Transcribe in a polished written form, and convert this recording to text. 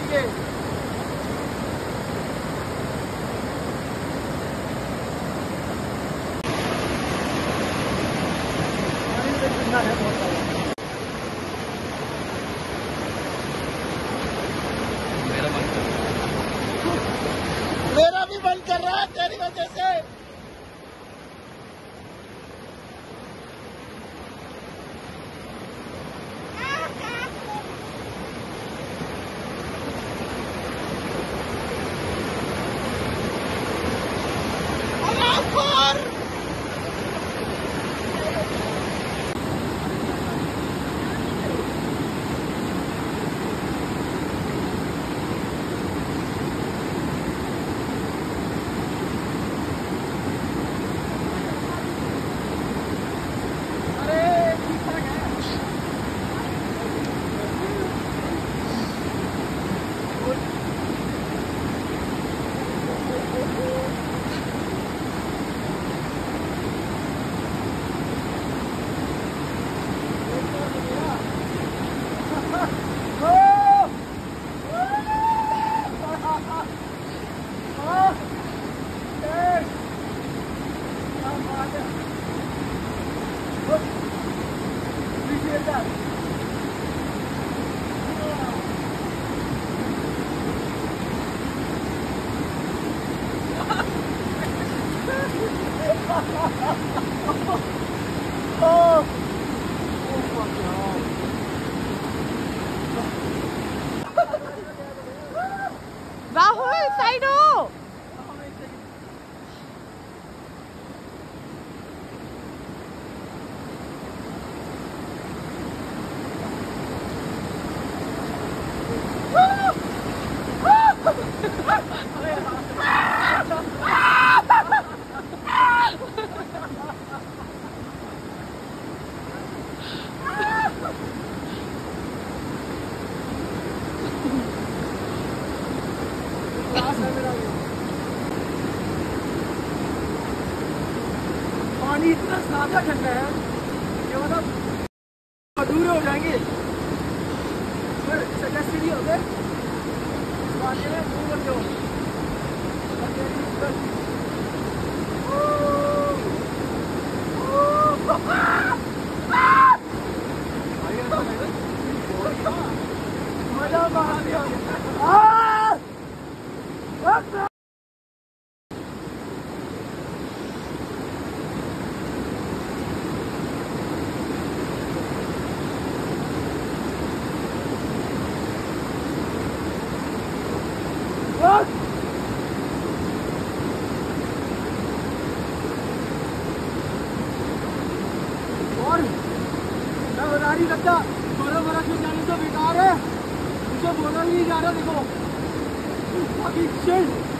जाएंगे। मेरा भी मन कर रहा है तेरी वजह से। राहुल साइड हो। पानी इतना ज्यादा ठंडा है कि मतलब अधूरे हो जाएंगे। सजेस्ट नहीं होते पानी में दूर कर दो। मजा मार दिया। और मैं बता नहीं सकता, बड़ा क्यों जाने तो बेकार है, मुझे बोला नहीं जा रहा। देखो अभी